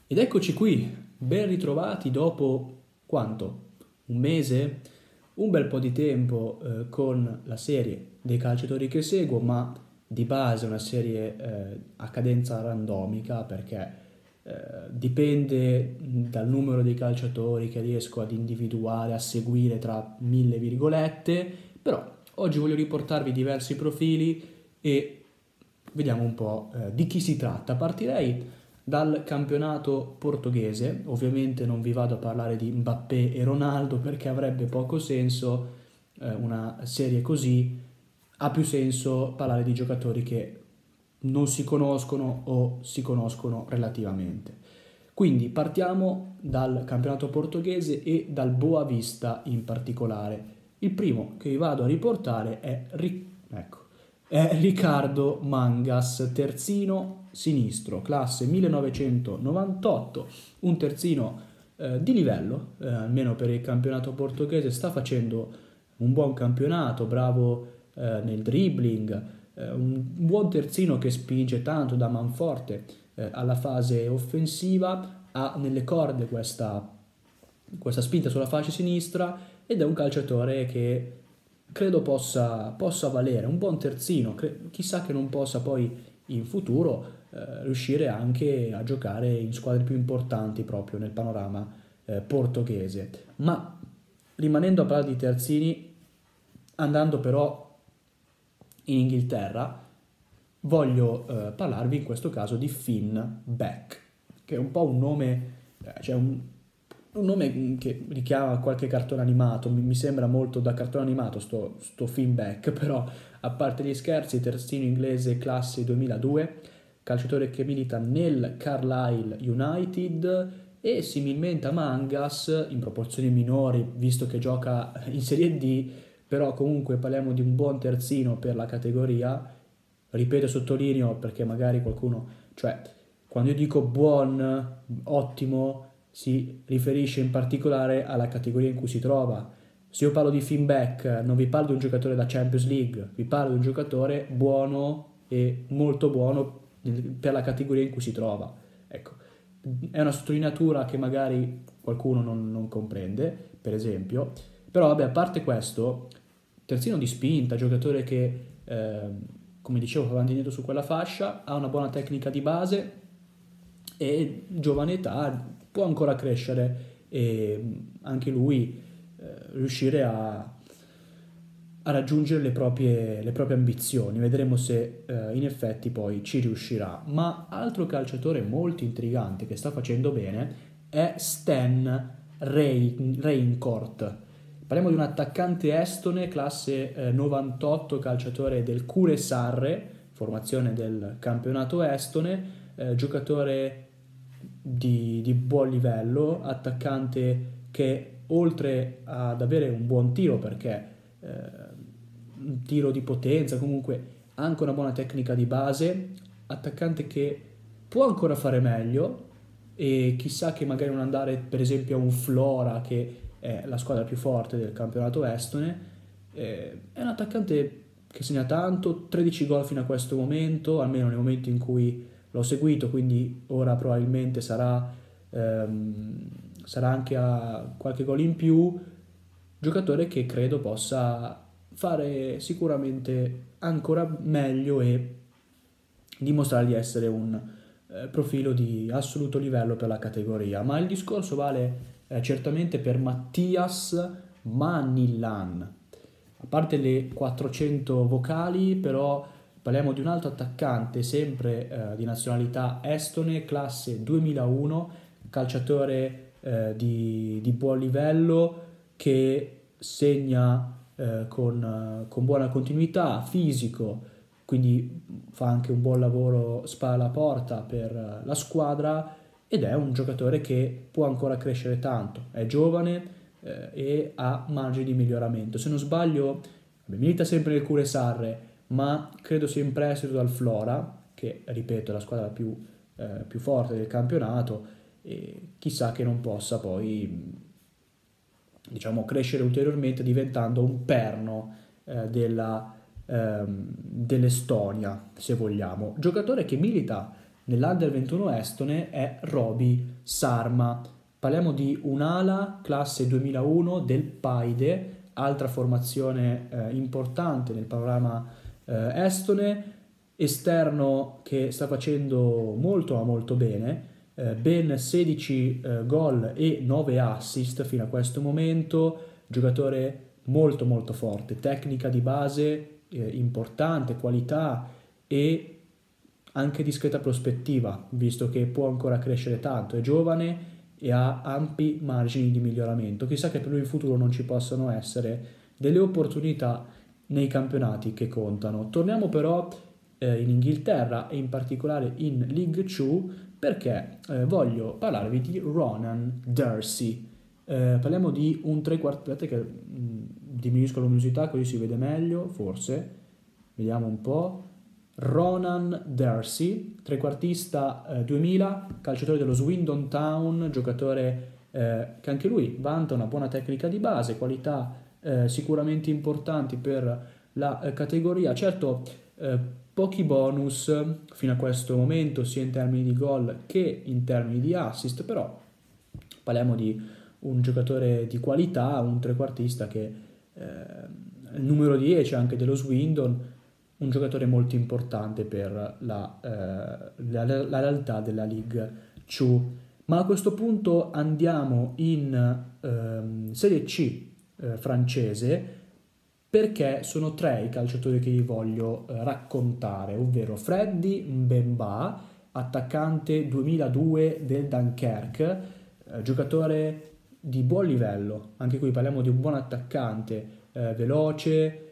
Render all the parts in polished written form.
Ed eccoci qui, ben ritrovati dopo quanto? Un mese? Un bel po' di tempo con la serie dei calciatori che seguo, ma di base una serie a cadenza randomica perché dipende dal numero dei calciatori che riesco ad individuare, a seguire tra mille virgolette, però oggi voglio riportarvi diversi profili e vediamo un po' di chi si tratta. Partirei dal campionato portoghese. Ovviamente non vi vado a parlare di Mbappé e Ronaldo perché avrebbe poco senso una serie così. Ha più senso parlare di giocatori che non si conoscono o si conoscono relativamente. Quindi partiamo dal campionato portoghese e dal Boavista in particolare. Il primo che vi vado a riportare è Riccardo Mangas, terzino sinistro, classe 1998, un terzino di livello, almeno per il campionato portoghese, sta facendo un buon campionato, bravo nel dribbling, un buon terzino che spinge tanto da manforte alla fase offensiva, ha nelle corde questa spinta sulla fascia sinistra ed è un calciatore che credo possa valere, un buon terzino, chissà che non possa poi in futuro riuscire anche a giocare in squadre più importanti proprio nel panorama portoghese. Ma rimanendo a parlare di terzini, andando però in Inghilterra, voglio parlarvi in questo caso di Finn Beck, che è un po' un nome, cioè un nome che richiama qualche cartone animato, mi sembra molto da cartone animato sto Finn Beck, però a parte gli scherzi, terzino inglese classe 2002, calciatore che milita nel Carlisle United e similmente a Mangas, in proporzioni minori, visto che gioca in Serie D, però comunque parliamo di un buon terzino per la categoria, ripeto e sottolineo perché magari qualcuno, cioè quando io dico buon, ottimo, si riferisce in particolare alla categoria in cui si trova. Se io parlo di Finn Beck, non vi parlo di un giocatore da Champions League, vi parlo di un giocatore buono e molto buono per la categoria in cui si trova. Ecco, è una sottolineatura che magari qualcuno non comprende, per esempio, però vabbè, a parte questo, terzino di spinta, giocatore che, come dicevo, va avanti e indietro su quella fascia, ha una buona tecnica di base e giovane età, può ancora crescere e anche lui riuscire a raggiungere le proprie ambizioni. Vedremo se in effetti poi ci riuscirà. Ma altro calciatore molto intrigante che sta facendo bene è Stan Reincourt. Parliamo di un attaccante estone, classe 98, calciatore del Kuressaare, formazione del campionato estone, giocatore di buon livello, attaccante che oltre ad avere un buon tiro perché un tiro di potenza, comunque anche una buona tecnica di base, attaccante che può ancora fare meglio e chissà che magari non andare per esempio a un Flora che è la squadra più forte del campionato estone. È un attaccante che segna tanto, 13 gol fino a questo momento, almeno nel momento in cui l'ho seguito, quindi ora probabilmente sarà anche a qualche gol in più, giocatore che credo possa fare sicuramente ancora meglio e dimostrare di essere un profilo di assoluto livello per la categoria. Ma il discorso vale certamente per Mattias Manillan. A parte le 400 vocali, però parliamo di un altro attaccante, sempre di nazionalità estone, classe 2001, calciatore di buon livello che segna con buona continuità, fisico, quindi fa anche un buon lavoro spalla alla porta per la squadra ed è un giocatore che può ancora crescere tanto, è giovane e ha margini di miglioramento. Se non sbaglio, milita sempre nel Kuressaare, ma credo sia in prestito dal Flora, che ripeto è la squadra più forte del campionato, e chissà che non possa poi diciamo crescere ulteriormente diventando un perno dell'Estonia, se vogliamo. Giocatore che milita nell'Under 21 estone è Roby Sarma. Parliamo di un'ala classe 2001 del Paide, altra formazione importante nel panorama estone, esterno che sta facendo molto ma molto bene, ben 16 gol e 9 assist fino a questo momento, giocatore molto molto forte, tecnica di base importante, qualità e anche discreta prospettiva, visto che può ancora crescere tanto, è giovane e ha ampi margini di miglioramento. Chissà che per lui in futuro non ci possano essere delle opportunità nei campionati che contano. Torniamo però in Inghilterra e in particolare in League 2 perché voglio parlarvi di Ronan D'Arcy. Parliamo di un trequartista, aspettate che diminuisco la luminosità così si vede meglio, forse, vediamo un po'. Ronan D'Arcy, trequartista 2000, calciatore dello Swindon Town, giocatore che anche lui vanta una buona tecnica di base, qualità sicuramente importanti per la categoria. Certo, pochi bonus fino a questo momento, sia in termini di gol che in termini di assist, però parliamo di un giocatore di qualità, un trequartista che il numero 10 anche dello Swindon, un giocatore molto importante per la realtà della League 2. Ma a questo punto andiamo in Serie C francese, perché sono tre i calciatori che vi voglio raccontare, ovvero Freddy Mbemba, attaccante 2002 del Dunkerque, giocatore di buon livello, anche qui parliamo di un buon attaccante, veloce,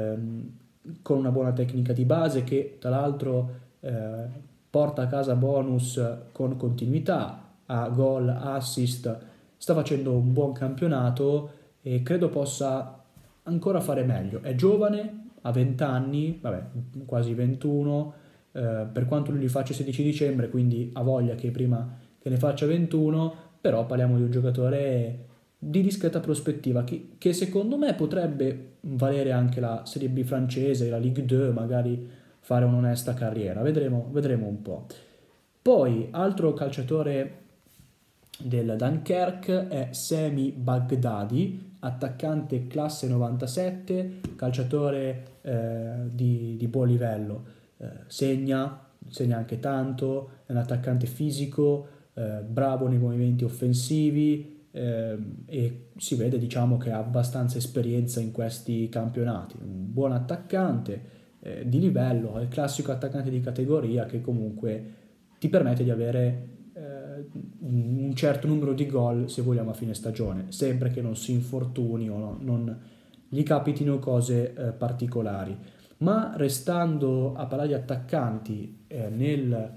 con una buona tecnica di base che tra l'altro porta a casa bonus con continuità, a gol, assist, sta facendo un buon campionato e credo possa ancora fare meglio. È giovane, ha 20 anni, vabbè, quasi 21, per quanto lui li faccia il 16 dicembre, quindi ha voglia che prima che ne faccia 21, però parliamo di un giocatore di discreta prospettiva che secondo me potrebbe valere anche la Serie B francese, la Ligue 2, magari fare un'onesta carriera, vedremo un po'. Poi altro calciatore del Dunkerque è Semi Baghdadi, attaccante classe 97, calciatore di buon livello, segna anche tanto, è un attaccante fisico, bravo nei movimenti offensivi, e si vede, diciamo, che ha abbastanza esperienza in questi campionati, un buon attaccante di livello, è il classico attaccante di categoria che comunque ti permette di avere un certo numero di gol, se vogliamo, a fine stagione, sempre che non si infortuni o non gli capitino cose particolari. Ma restando a parlare di attaccanti nel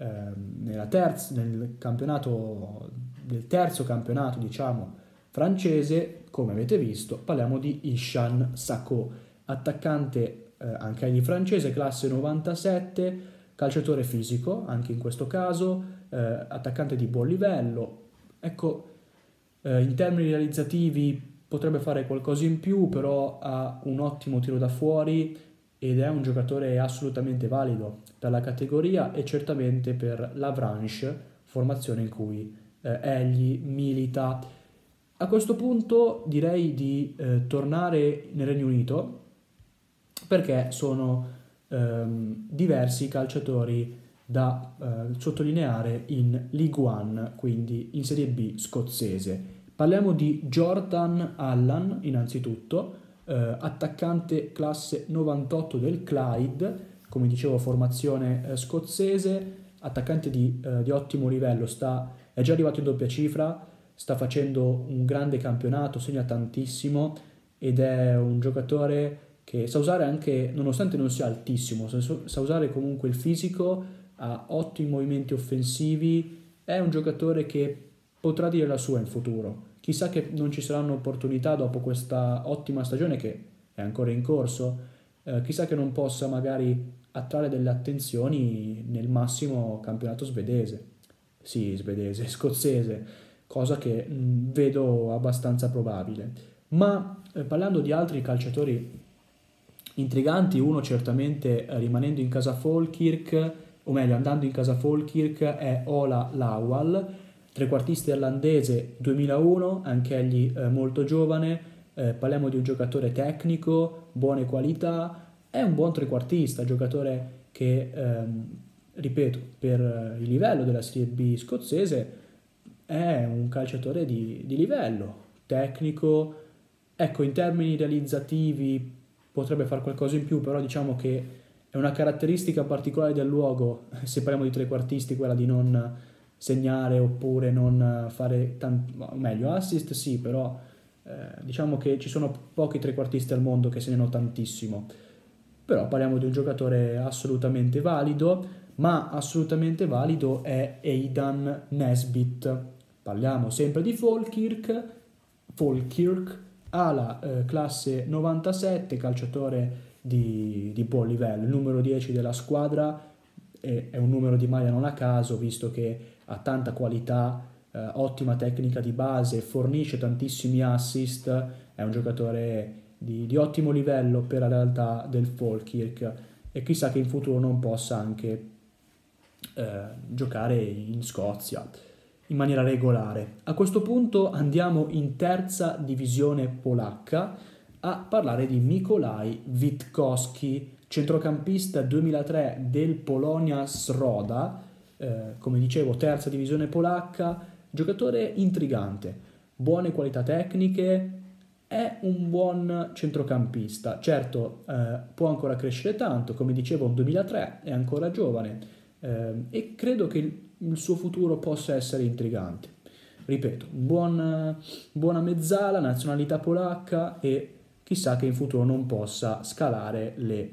campionato, del terzo campionato, diciamo, francese, come avete visto, parliamo di Ishan Sako, attaccante anche egli francese, classe 97, calciatore fisico, anche in questo caso, attaccante di buon livello. Ecco, in termini realizzativi potrebbe fare qualcosa in più, però ha un ottimo tiro da fuori ed è un giocatore assolutamente valido per la categoria e certamente per l'Avranches, formazione in cui egli milita. A questo punto direi di tornare nel Regno Unito, perché sono diversi i calciatori da sottolineare in League One, quindi in Serie B scozzese. Parliamo di Jordan Allan innanzitutto, attaccante classe 98 del Clyde, come dicevo formazione scozzese, attaccante di ottimo livello, è già arrivato in doppia cifra, sta facendo un grande campionato, segna tantissimo ed è un giocatore che sa usare anche, nonostante non sia altissimo, sa usare comunque il fisico, ha ottimi movimenti offensivi, è un giocatore che potrà dire la sua in futuro. Chissà che non ci saranno opportunità dopo questa ottima stagione che è ancora in corso, chissà che non possa magari attrarre delle attenzioni nel massimo campionato scozzese, cosa che vedo abbastanza probabile. Ma parlando di altri calciatori intriganti, uno certamente rimanendo in casa Falkirk, o meglio andando in casa Falkirk, è Ola Lawal, trequartista irlandese 2001, anch'egli molto giovane. Parliamo di un giocatore tecnico, buone qualità, è un buon trequartista, giocatore che, ripeto, per il livello della Serie B scozzese è un calciatore di livello, tecnico, ecco, in termini realizzativi potrebbe fare qualcosa in più, però diciamo che è una caratteristica particolare del luogo, se parliamo di trequartisti, quella di non segnare oppure non fare meglio assist, sì, però diciamo che ci sono pochi trequartisti al mondo che segnano tantissimo. Però parliamo di un giocatore assolutamente valido, ma assolutamente valido è Aidan Nesbitt. Parliamo sempre di Falkirk ha la classe 97, calciatore di buon livello, il numero 10 della squadra, è un numero di maglia non a caso, visto che ha tanta qualità, ottima tecnica di base, fornisce tantissimi assist, è un giocatore di ottimo livello per la realtà del Falkirk e chissà che in futuro non possa anche giocare in Scozia in maniera regolare. A questo punto andiamo in terza divisione polacca a parlare di Mikołaj Witkowski, centrocampista 2003 del Polonia Sroda, come dicevo terza divisione polacca, giocatore intrigante, buone qualità tecniche, è un buon centrocampista, certo può ancora crescere tanto, come dicevo un 2003, è ancora giovane e credo che il suo futuro possa essere intrigante. Ripeto, buona mezzala, nazionalità polacca e chissà che in futuro non possa scalare le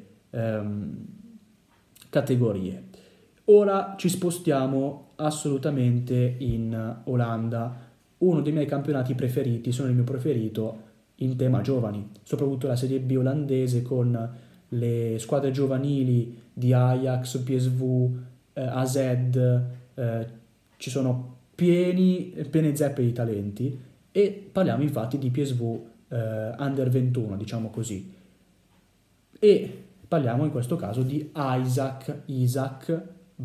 categorie. Ora ci spostiamo assolutamente in Olanda, uno dei miei campionati preferiti, sono il mio preferito in tema giovani, soprattutto la Serie B olandese con le squadre giovanili di Ajax, PSV, AZ, ci sono piene zeppe di talenti e parliamo infatti di PSV Under 21, diciamo così. E parliamo in questo caso di Isaac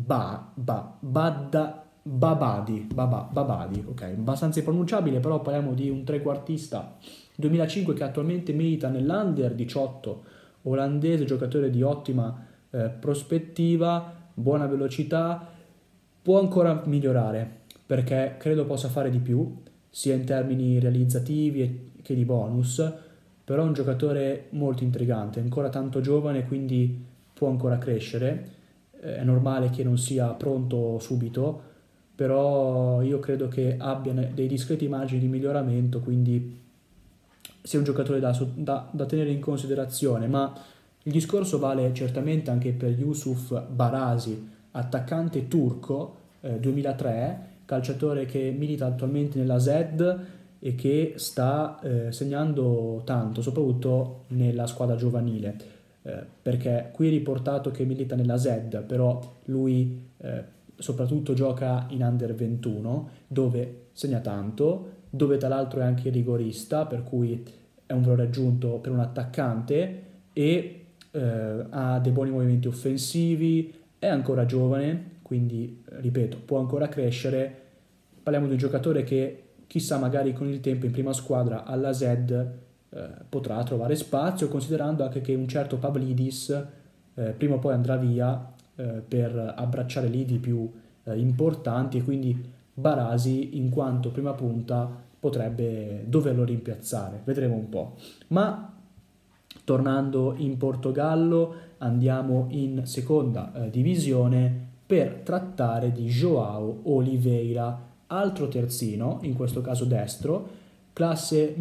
Babadi, ok, abbastanza impronunciabile, però parliamo di un trequartista 2005 che attualmente milita nell'Under 18 olandese, giocatore di ottima prospettiva, buona velocità, può ancora migliorare perché credo possa fare di più sia in termini realizzativi che di bonus, però è un giocatore molto intrigante, è ancora tanto giovane, quindi può ancora crescere, è normale che non sia pronto subito, però io credo che abbia dei discreti margini di miglioramento, quindi sia un giocatore da tenere in considerazione, ma il discorso vale certamente anche per Yusuf Barasi, attaccante turco, 2003, calciatore che milita attualmente nella Z e che sta segnando tanto, soprattutto nella squadra giovanile, perché qui è riportato che milita nella Z, però lui soprattutto gioca in Under 21, dove segna tanto, dove tra l'altro è anche rigorista, per cui è un valore aggiunto per un attaccante e ha dei buoni movimenti offensivi, è ancora giovane, quindi ripeto, può ancora crescere. Parliamo di un giocatore che chissà magari con il tempo in prima squadra alla Z potrà trovare spazio, considerando anche che un certo Pavlidis prima o poi andrà via per abbracciare lidi più importanti e quindi Barasi in quanto prima punta potrebbe doverlo rimpiazzare, vedremo un po'. Ma tornando in Portogallo andiamo in seconda divisione per trattare di João Oliveira, altro terzino, in questo caso destro, classe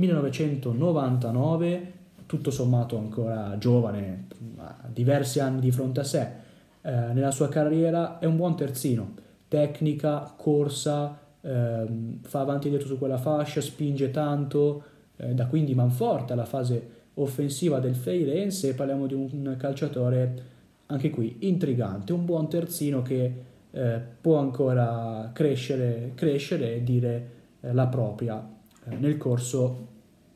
1999, tutto sommato ancora giovane, ha diversi anni di fronte a sé. Nella sua carriera è un buon terzino, tecnica, corsa, fa avanti e dietro su quella fascia, spinge tanto, da quindi manforte alla fase offensiva del Feirense. Parliamo di un calciatore anche qui intrigante, un buon terzino che può ancora crescere e dire la propria nel corso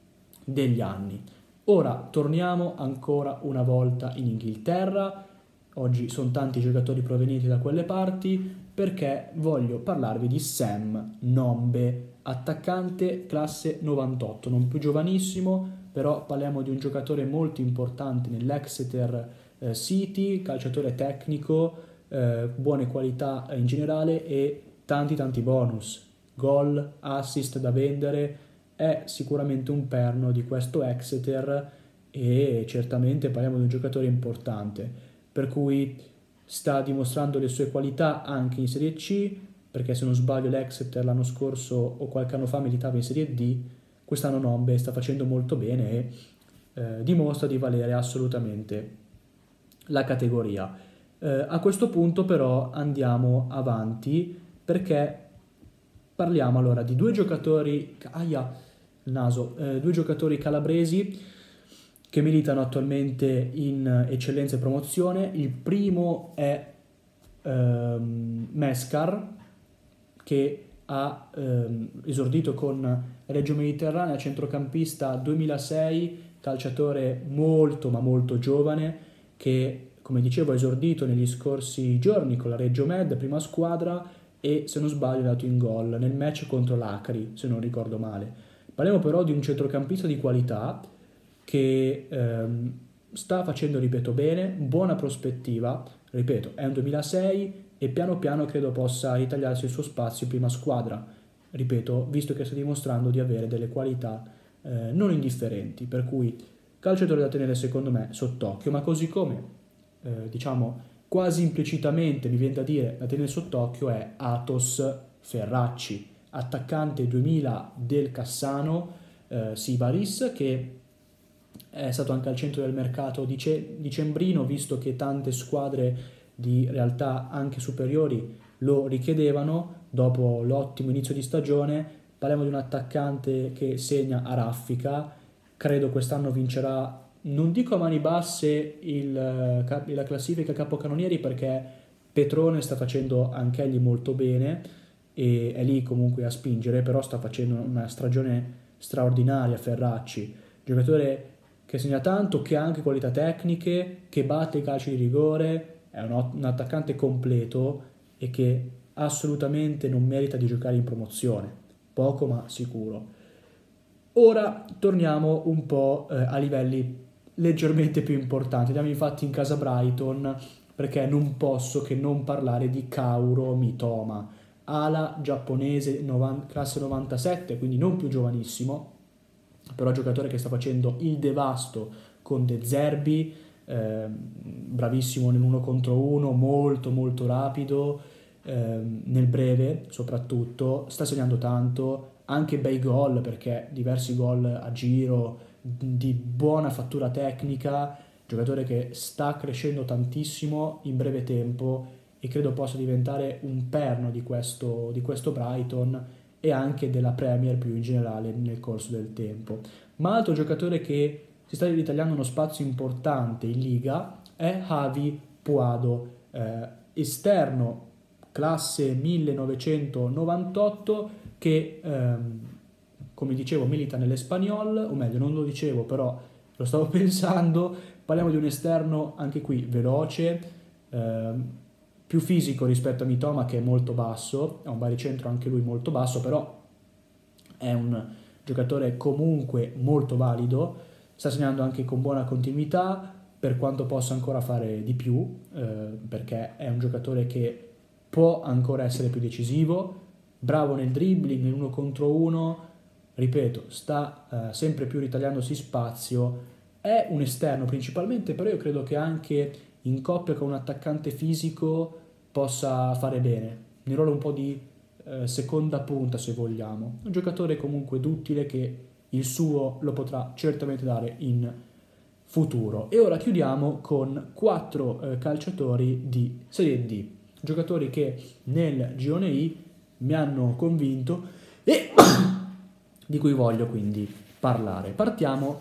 degli anni. Ora torniamo ancora una volta in Inghilterra, oggi sono tanti giocatori provenienti da quelle parti, perché voglio parlarvi di Sam Nombe, attaccante classe 98, non più giovanissimo, però parliamo di un giocatore molto importante nell'Exeter City, calciatore tecnico, buone qualità in generale e tanti bonus, gol, assist da vendere, è sicuramente un perno di questo Exeter e certamente parliamo di un giocatore importante, per cui sta dimostrando le sue qualità anche in Serie C, perché se non sbaglio l'Exeter l'anno scorso o qualche anno fa militava in Serie D, quest'anno Nombe sta facendo molto bene e dimostra di valere assolutamente la categoria. A questo punto però andiamo avanti perché parliamo allora di due giocatori, due giocatori calabresi che militano attualmente in eccellenza e promozione. Il primo è Mescar, che ha esordito con Reggio Mediterranea, centrocampista 2006, calciatore molto ma molto giovane, che come dicevo ha esordito negli scorsi giorni con la Reggio Med, prima squadra, e se non sbaglio è andato in gol nel match contro l'Acri, se non ricordo male. Parliamo però di un centrocampista di qualità che sta facendo, ripeto, bene, buona prospettiva, ripeto, è un 2006 e piano piano credo possa ritagliarsi il suo spazio in prima squadra, ripeto, visto che sta dimostrando di avere delle qualità non indifferenti, per cui calciatore da tenere secondo me sott'occhio, ma così come diciamo quasi implicitamente mi viene da dire da tenere sott'occhio è Athos Ferracci, attaccante 2000 del Cassano Sibaris, che è stato anche al centro del mercato dicembrino, visto che tante squadre di realtà anche superiori lo richiedevano dopo l'ottimo inizio di stagione. Parliamo di un attaccante che segna a raffica, credo quest'anno vincerà, non dico a mani basse la classifica capocannonieri, perché Petrone sta facendo anche egli molto bene e è lì comunque a spingere, però sta facendo una stagione straordinaria Ferracci, giocatore che segna tanto, che ha anche qualità tecniche, che batte i calci di rigore, è un attaccante completo e che assolutamente non merita di giocare in promozione, poco ma sicuro. Ora torniamo un po' a livelli leggermente più importanti, andiamo infatti in casa Brighton perché non posso che non parlare di Kaoru Mitoma, ala giapponese classe 97, quindi non più giovanissimo, però giocatore che sta facendo il devasto con De Zerbi, bravissimo nell'1 contro 1, molto rapido, nel breve soprattutto, sta segnando tanto, anche bei gol, perché diversi gol a giro di buona fattura tecnica, giocatore che sta crescendo tantissimo in breve tempo e credo possa diventare un perno di questo Brighton e anche della Premier più in generale nel corso del tempo. Ma altro giocatore che si sta ritagliando uno spazio importante in Liga è Javi Puado, esterno classe 1998 che come dicevo milita nell'Espanyol, o meglio non lo dicevo però lo stavo pensando, parliamo di un esterno anche qui veloce, più fisico rispetto a Mitoma che è molto basso, è un baricentro anche lui molto basso, però è un giocatore comunque molto valido, sta segnando anche con buona continuità, per quanto possa ancora fare di più, perché è un giocatore che può ancora essere più decisivo, bravo nel dribbling, nell'1 contro 1, ripeto, sta sempre più ritagliandosi spazio, è un esterno principalmente, però io credo che anche in coppia con un attaccante fisico possa fare bene, nel ruolo un po' di seconda punta se vogliamo, un giocatore comunque duttile che il suo lo potrà certamente dare in futuro. E ora chiudiamo con 4 calciatori di Serie D, giocatori che nel girone I mi hanno convinto e di cui voglio quindi parlare. Partiamo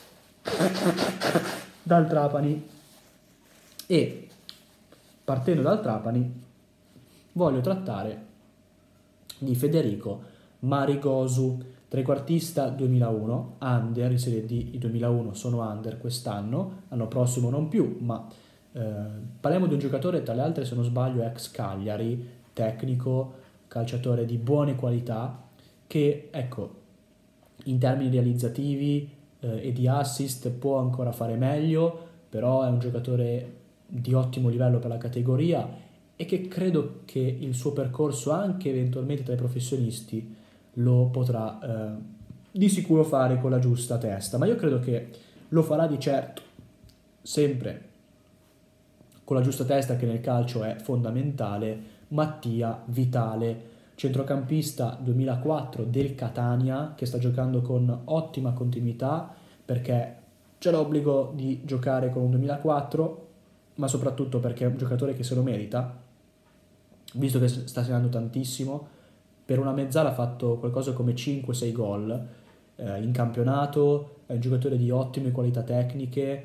dal Trapani e partendo dal Trapani voglio trattare di Federico Marigosu, trequartista 2001, under in Serie D. I 2001 sono under quest'anno, l'anno prossimo non più, ma Parliamo di un giocatore, tra le altre, se non sbaglio, ex Cagliari, tecnico, calciatore di buone qualità, che ecco, in termini realizzativi e di assist può ancora fare meglio, però è un giocatore di ottimo livello per la categoria e che credo che il suo percorso anche eventualmente tra i professionisti lo potrà di sicuro fare con la giusta testa, ma io credo che lo farà di certo sempre con la giusta testa, che nel calcio è fondamentale. Mattia Vitale, centrocampista 2004 del Catania, che sta giocando con ottima continuità, perché c'è l'obbligo di giocare con un 2004, ma soprattutto perché è un giocatore che se lo merita, visto che sta segnando tantissimo. Per una mezzala ha fatto qualcosa come 5-6 gol in campionato, è un giocatore di ottime qualità tecniche,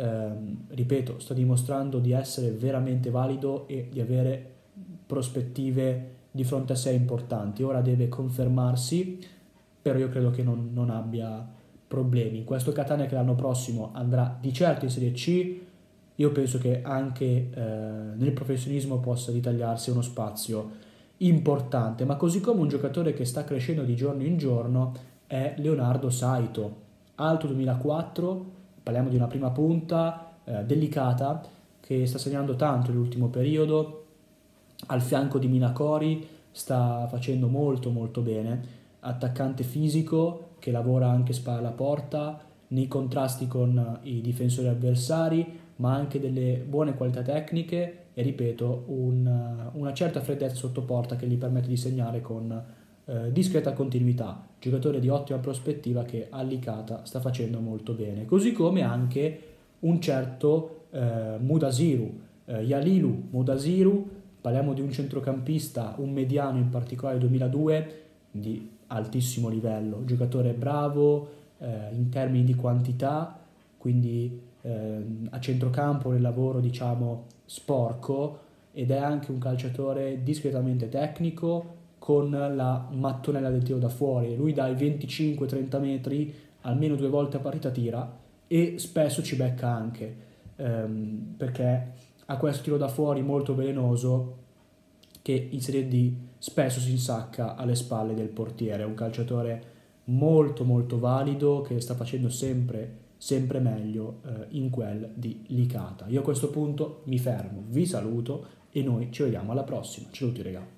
ripeto, sta dimostrando di essere veramente valido e di avere prospettive di fronte a sé importanti. Ora deve confermarsi, però io credo che non abbia problemi. In questo Catania, che l'anno prossimo andrà di certo in Serie C, io penso che anche nel professionismo possa ritagliarsi uno spazio importante, ma così come un giocatore che sta crescendo di giorno in giorno è Leonardo Saito, alto 2004, parliamo di una prima punta delicata, che sta segnando tanto nell'ultimo periodo, al fianco di Minacori sta facendo molto molto bene, attaccante fisico che lavora anche spalla alla porta, nei contrasti con i difensori avversari, ma anche delle buone qualità tecniche e, ripeto, una certa freddezza sotto porta che gli permette di segnare con discreta continuità. Giocatore di ottima prospettiva che a Licata sta facendo molto bene, così come anche un certo Mudasiru, Yalilu Mudasiru. Parliamo di un centrocampista, un mediano in particolare 2002, di altissimo livello, giocatore bravo in termini di quantità, quindi a centrocampo nel lavoro diciamo sporco, ed è anche un calciatore discretamente tecnico con la mattonella del tiro da fuori. Lui dai 25-30 metri almeno 2 volte a partita tira e spesso ci becca anche perché ha questo tiro da fuori molto velenoso che in Serie D spesso si insacca alle spalle del portiere. È un calciatore molto molto valido che sta facendo sempre meglio in quel di Licata. Io a questo punto mi fermo, vi saluto e noi ci vediamo alla prossima. Ciao a tutti, raga.